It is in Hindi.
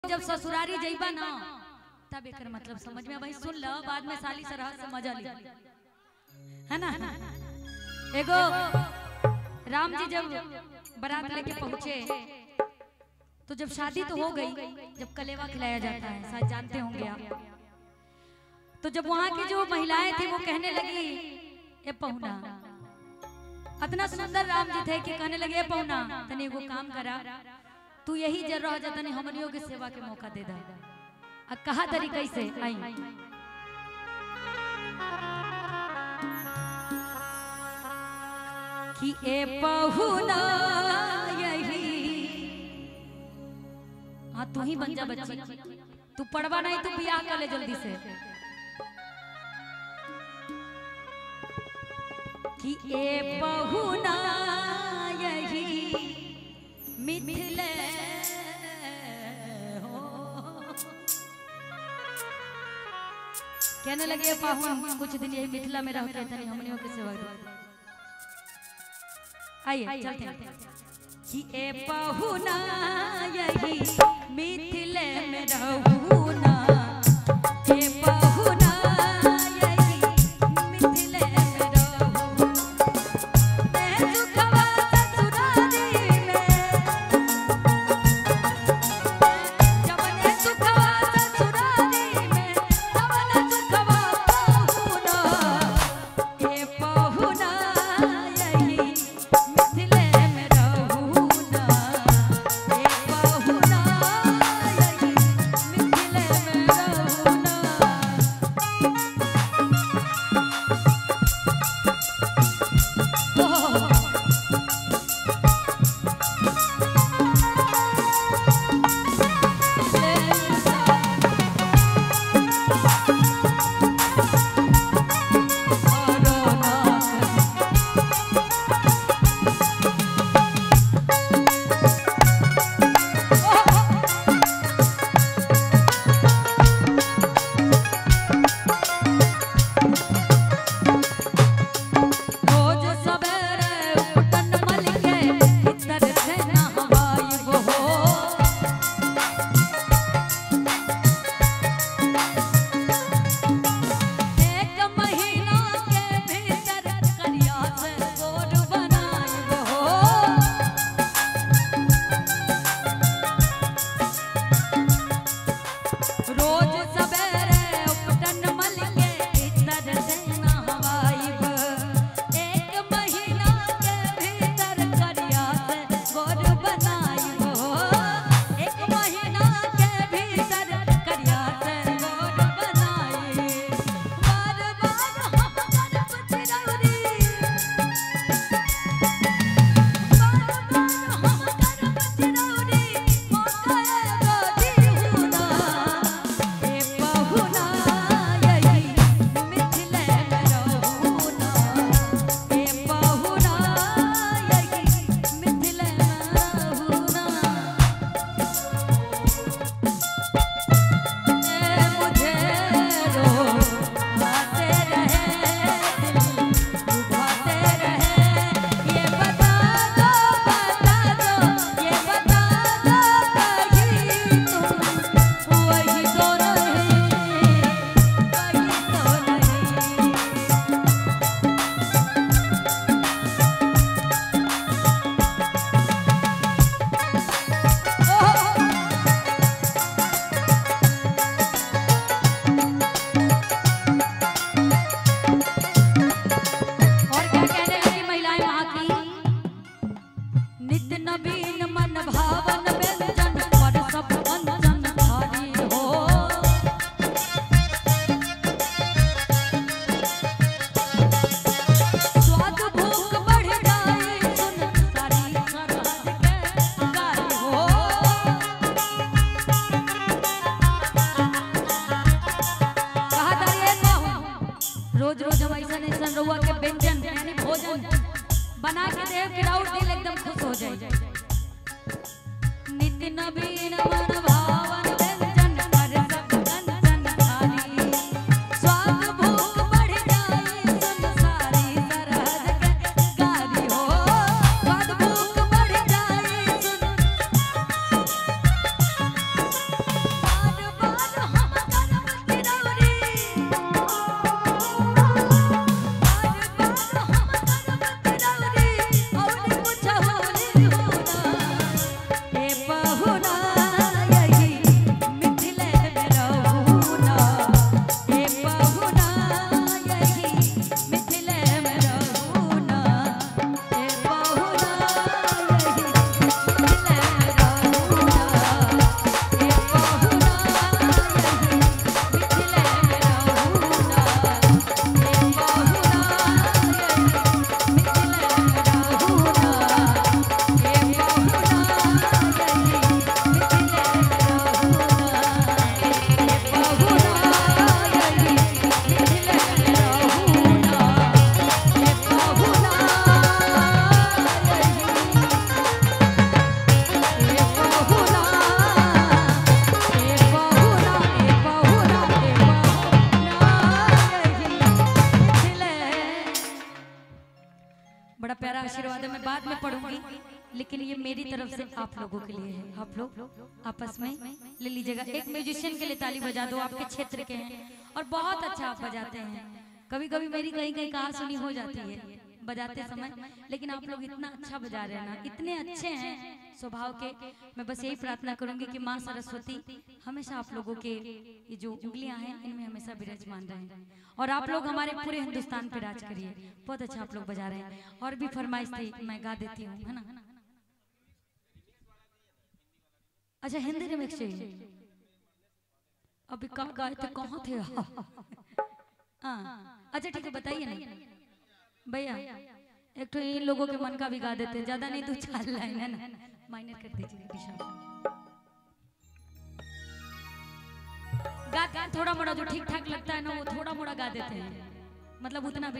जब ससुरारी जइबा ना तब एक मतलब समझ में भाई सुन लो, बाद में साली सरह समझ ली है ना। एगो राम जी जब बारात लेके पहुंचे तो जब शादी तो हो गई, जब कलेवा खिलाया जाता है शायद जानते होंगे आप, तो जब वहां की जो महिलाएं थी वो कहने लगी ए पहुना, इतना सुंदर राम जी थे कि कहने लगे ए पहुना तने एगो काम करा, तू यही जर रह जाता नहीं हमनियों की सेवा के मौका दे दा। अब कहा तरीके से आई कि ए पहुना यही, हाँ तू ही बन जा बच्ची, तू पढ़वा नहीं तू बियाह कर ले जल्दी से, कि ए पहुना यही मिथिले हो। कहने लगे पाहुन कुछ दिन यही मिथिला में रह के तनी हमनियों के सेवा दो। आइए चलते हैं कि ए पहुना यही मिथिले में रहू ना, ए पहुना रोज रोज हम ऐसा रउआ के व्यंजन यानी भोजन बना के देव कि राउर दिल एकदम खुश हो जाए। नित्य नवीन मन भावन व्यंजन पर सब कंचन थाली, स्वाद भूख बढ़ जाए सुन सारी सरहद के गारी हो, स्वाद भूख बढ़ जाए सुन आशीर्वाद है, मैं बाद में पढ़ूंगी, लेकिन ये मेरी तरफ से आप लोगों के लिए है। आप लोग आपस में ले लीजिएगा। एक म्यूजिशियन के लिए ताली बजा दो, आपके क्षेत्र के हैं और बहुत अच्छा आप बजाते हैं। कभी कभी मेरी कहीं कहीं कहा सुनी हो जाती है बजाते समय, लेकिन आप लोग इतना अच्छा बजा रहे हैं ना, इतने अच्छे हैं स्वभाव के। मैं बस यही प्रार्थना करूंगी कि माँ सरस्वती हमेशा आप लोगों के ये जो उंगलियां हैं इनमें हमेशा विराजमान रहें और आप लोग हमारे पूरे हिंदुस्तान पे राज करिए। बहुत अच्छा आप लोग बजा रहे हैं। और भी फरमाइश थी, मैं गा देती हूँ, है ना। अच्छा, हिंदी रिमिक्स चाहिए। अभी कब गाए थे, कहाँ थे? हाँ अच्छा ठीक है, बताइए ना भैया। एक तो इन लोगों के मन का भी गा देते हैं, ज्यादा नहीं, 2-4 लाइन है ना, माइनर कर दीजिए दिशा। गा थोड़ा मोड़ा जो ठीक ठाक लगता है ना, वो थोड़ा मोड़ा गा देते हैं, मतलब उतना भी